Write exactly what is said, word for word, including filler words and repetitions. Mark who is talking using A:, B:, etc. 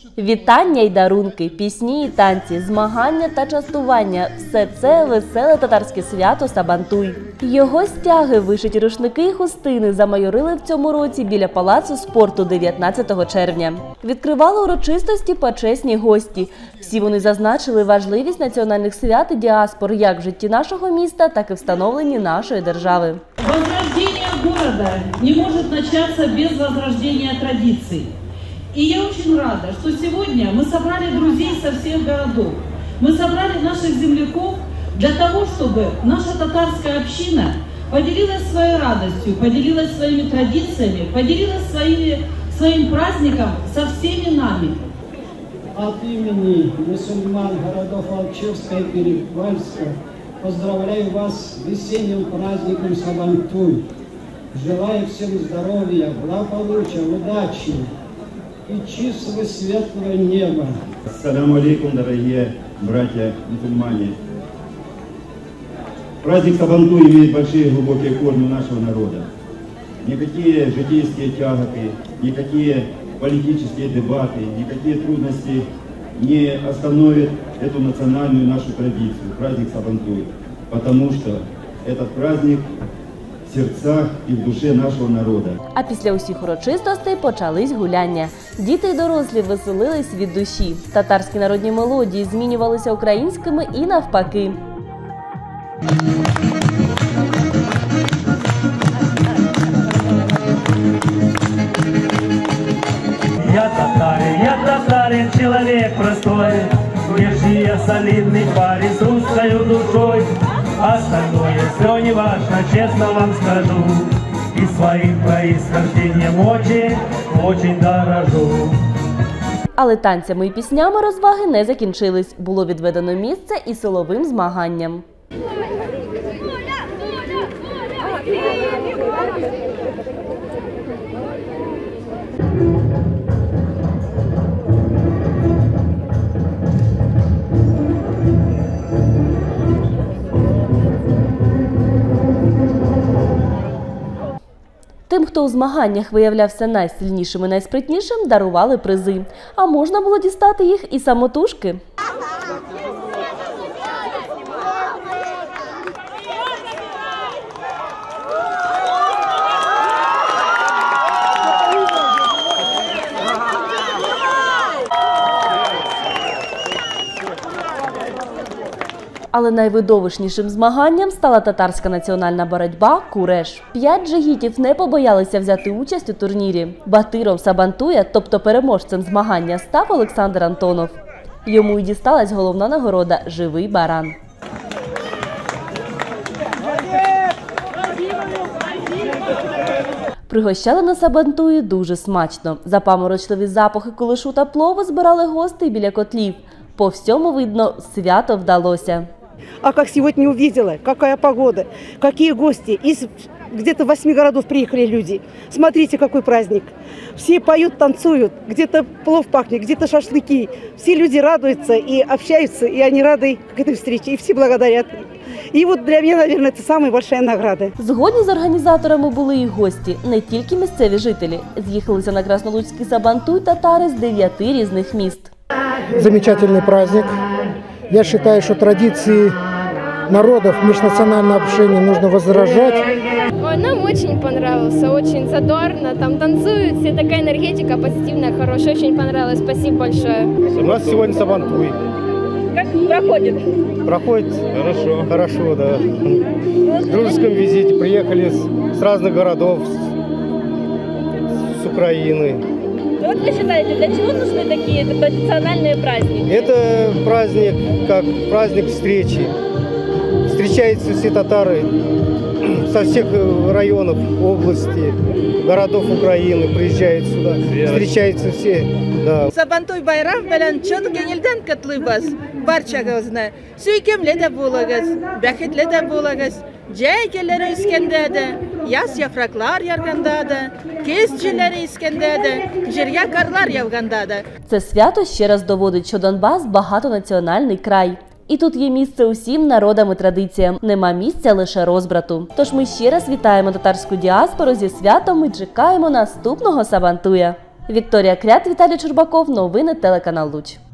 A: Вітання й дарунки, пісні й танці, змагання та частування – все це веселе татарське свято Сабантуй. Його стяги, вишиті рушники й хустини замайорили в цьому році біля Палацу спорту дев'ятнадцятого червня. Відкривали урочистості почесні гості. Всі вони зазначили важливість національних свят і діаспор як в житті нашого міста, так і в становленні нашої держави.
B: Возрождение города не может начаться без возрождения традиций. И я очень рада, что сегодня мы собрали друзей со всех городов. Мы собрали наших земляков для того, чтобы наша татарская община поделилась своей радостью, поделилась своими традициями, поделилась своими, своим праздником со всеми нами.
C: От имени мусульман городов Алчевска и Переквальска поздравляю вас с весенним праздником Сабантуй. Желаю всем здоровья, благополучия, удачи и чистого светлого неба.
D: Ассаламу алейкум, дорогие братья-мусульмане. Праздник Сабантуй имеет большие глубокие корни нашего народа. Никакие житейские тяготы, никакие политические дебаты, никакие трудности не остановят эту национальную нашу традицию, праздник Сабантуй. Потому что этот праздник в серцях і в душі нашого народу.
A: А після усіх урочистостей почались гуляння. Діти й дорослі веселились від душі. Татарські народні мелодії змінювалися українськими і навпаки.
E: Я татарин, я татарин, человек простой, прежде я солидный парень с русской душой. Остальное все не важно, честно вам скажу, и своим происхождением очень, очень дорожу.
A: Але танцями і піснями розваги не закінчились. Було відведено місце і силовим змаганням. Тим, хто у змаганнях виявлявся найсильнішим і найспритнішим, дарували призи. А можна було дістати їх і самотужки. Але найвидовищнішим змаганням стала татарська національна боротьба «Куреш». П'ять джигітів не побоялися взяти участь у турнірі. Батиром Сабантуя, тобто переможцем змагання, став Олександр Антонов. Йому й дісталась головна нагорода – живий баран. Пригощали на Сабантуї дуже смачно. Запаморочливі запахи кулешу та плову збирали гостей біля котлів. По всьому видно, свято вдалося.
F: А как сегодня увидела, какая погода, какие гости. Из где-то восьми городов приехали люди. Смотрите, какой праздник. Все поют, танцуют, где-то плов пахнет, где-то шашлыки. Все люди радуются и общаются, и они рады к этой встрече, и все благодарят. І от для мене, мабуть, це найбільша награда.
A: Згодні з організаторами були і гості, не тільки місцеві жителі. З'їхалися на Краснолуцький Сабантуй татари з дев'яти різних міст.
G: Замечательный праздник. Я считаю, что традиции народов, межнациональное общение нужно возрождать.
H: Ой, нам очень понравился, очень задорно, там танцуют, все такая энергетика позитивная, хорошая, очень понравилось, спасибо большое.
I: У нас сегодня Сабантуй.
H: Как проходит?
I: Проходит хорошо, хорошо, да. В дружеском визите приехали с, с разных городов, с, с Украины.
H: Вот вы считаете, для чего нужны такие традиционные праздники?
I: Это праздник, как праздник встречи. Встречаются все татары со всех районов области, городов Украины, приезжают сюда, встречаются все. Да.
J: Сабантуй байрам белән чын күңелдән котлыйбыз барчагызны. Сөйкемле дә булыгыз, бәхетле дә булыгыз. Җәй гөлләре искәндә дә, яз яфраклар ярганда да, кез җилләре искәндә дә, җиргә карлар яуганда да.
A: Це свято ще раз доводить, що Донбас – багатонаціональний край. І тут є місце усім народам і традиціям. Нема місця лише розбрату. Тож ми ще раз вітаємо татарську діаспору зі святом і чекаємо наступного Сабантуя. Вікторія Крят, Віталій Чурбаков, новини телеканал Луч.